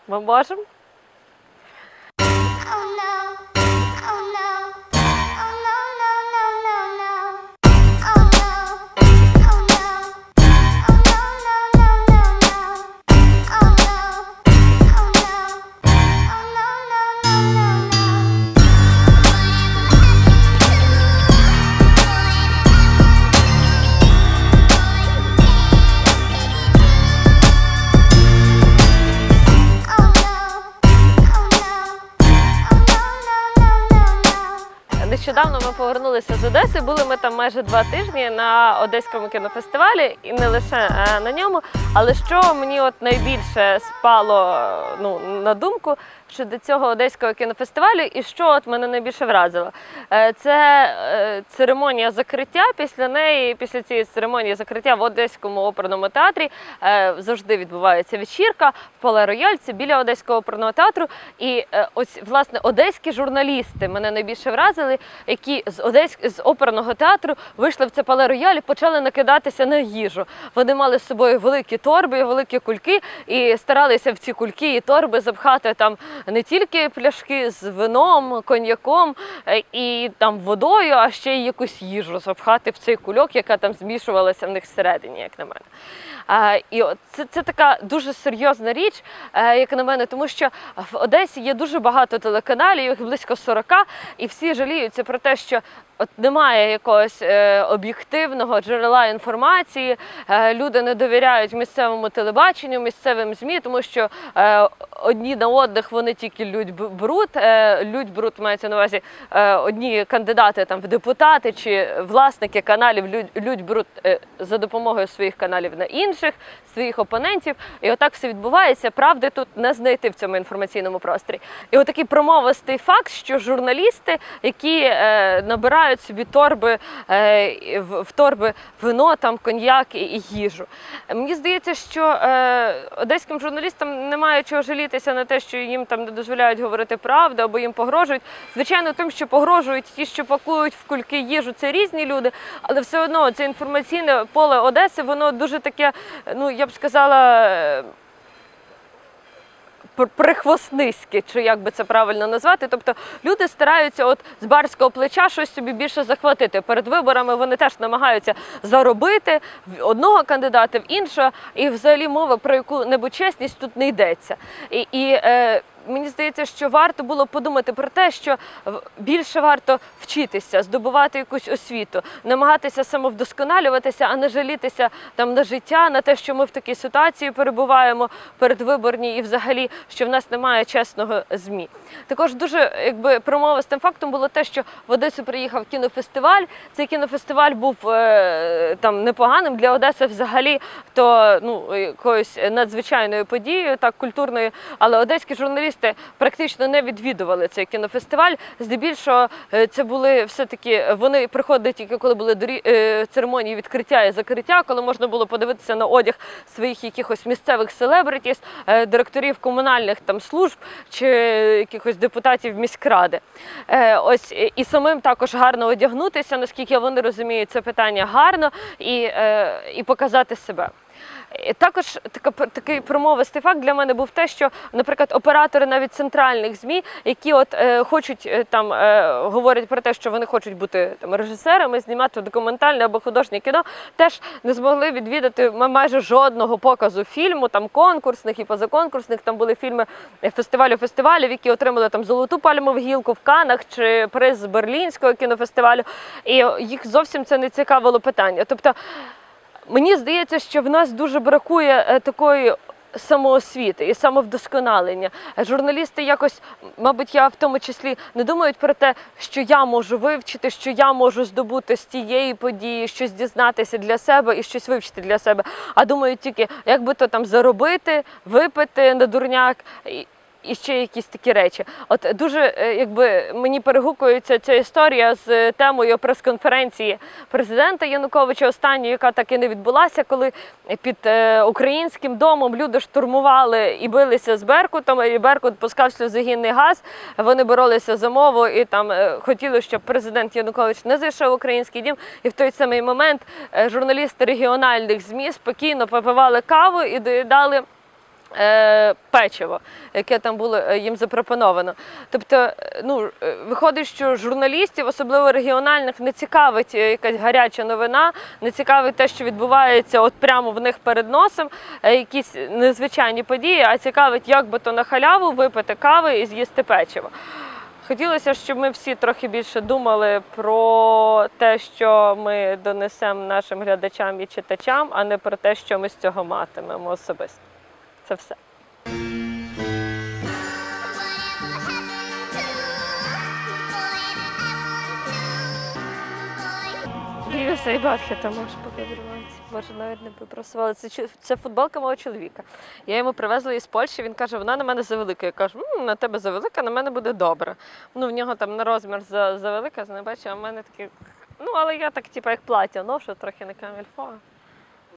Ми можемо? Нещодавно ми повернулися з Одеси, були ми там майже 2 тижні на Одеському кінофестивалі, і не лише на ньому, але що мені от найбільше спало на думку щодо цього Одеського кінофестивалю і що от мене найбільше вразило. Це церемонія закриття, після цієї церемонії закриття в Одеському оперному театрі завжди відбувається вечірка в Пале Рояль, це біля Одеського оперного театру, і ось, власне, одеські журналісти мене найбільше вразили, які з оперного театру вийшли в це Пале Рояль і почали накидатися на їжу. Вони мали з собою великі торби, великі кульки і старалися в ці кульки і торби запхати там не тільки пляшки з вином, коньяком і там водою, а ще й якусь їжу запхати в цей кульок, яка там змішувалася в них всередині, як на мене. І це така дуже серйозна річ, як на мене, тому що в Одесі є дуже багато телеканалів, їх близько 40, і всі жаліються про те, що от немає якогось об'єктивного джерела інформації, люди не довіряють місцевому телебаченню, місцевим ЗМІ, тому що одні на одних вони тільки лють бруд, мається на увазі одні кандидати там в депутати чи власники каналів лють бруд за допомогою своїх каналів на інших, своїх опонентів. І отак все відбувається, правди тут не знайти в цьому інформаційному просторі. І отакий промовистий факт, що журналісти, які набирають собі в торби вино, там, коньяк і їжу. Мені здається, що одеським журналістам немає чого жалітися на те, що їм там не дозволяють говорити правду або їм погрожують. Звичайно, тим, що погрожують ті, що пакують в кульки їжу, це різні люди, але все одно це інформаційне поле Одеси, воно дуже таке, я б сказала, прихвостниське, чи як би це правильно назвати. Тобто люди стараються от з барського плеча щось собі більше захватити. Перед виборами вони теж намагаються заробити в одного кандидата, в іншого, і взагалі мова про яку-небудь чесність тут не йдеться. Мені здається, що варто було подумати про те, що більше варто вчитися, здобувати якусь освіту, намагатися самовдосконалюватися, а не жалітися там на життя, на те, що ми в такій ситуації перебуваємо передвиборній і взагалі, що в нас немає чесного ЗМІ. Також дуже промовистим фактом було те, що в Одесу приїхав кінофестиваль. Цей кінофестиваль був там непоганим для Одеси взагалі, то якоюсь надзвичайною подією, так, культурною, але одеські журналісти практично не відвідували цей кінофестиваль. Здебільшого це були все-таки, вони приходили тільки коли були церемонії відкриття і закриття, коли можна було подивитися на одяг своїх якихось місцевих селебритіс, директорів комунальних там служб чи якихось депутатів міськради. Ось, і самим також гарно одягнутися, наскільки вони розуміють це питання гарно, і показати себе. Також такий промовистий факт для мене був те, що, наприклад, оператори навіть центральних ЗМІ, які хочуть говорять про те, що вони хочуть бути режисерами, знімати документальне або художнє кіно, теж не змогли відвідати майже жодного показу фільму, там конкурсних і позаконкурсних. Там були фільми фестивалів, які отримали там золоту пальмову гілку в Каннах чи приз Берлінського кінофестивалю. І їх зовсім це не цікавило питання. Тобто, мені здається, що в нас дуже бракує такої самоосвіти і самовдосконалення. Журналісти якось, мабуть, я в тому числі не думають про те, що я можу вивчити, що я можу здобути з тієї події, щось дізнатися для себе і щось вивчити для себе, а думають тільки, як би то там заробити, випити на дурняк і ще якісь такі речі. От дуже, мені перегукується ця історія з темою прес-конференції президента Януковича останньої, яка так і не відбулася, коли під Українським домом люди штурмували і билися з Беркутом, і Беркут пускав сльозогінний газ, вони боролися за мову і там хотіли, щоб президент Янукович не зайшов в Український дім, і в той самий момент журналісти регіональних ЗМІ спокійно попивали каву і доїдали печиво, яке там було їм запропоновано. Тобто, виходить, що журналістів, особливо регіональних, не цікавить якась гаряча новина, не цікавить те, що відбувається от прямо в них перед носом, якісь незвичайні події, а цікавить, як би то на халяву випити кави і з'їсти печиво. Хотілося, щоб ми всі трохи більше думали про те, що ми донесемо нашим глядачам і читачам, а не про те, що ми з цього матимемо особисто. Це все. Дивися, і батьки там можеш покадриватися. Боже, навіть не попросували. Це футболка мого чоловіка. Я йому привезла із Польщі, він каже, вона на мене завелика. Я кажу, на тебе завелика, на мене буде добре. В нього там на розмір завелика, не бачу, а в мене такі, але я так, як плаття ношу, трохи не камільфо.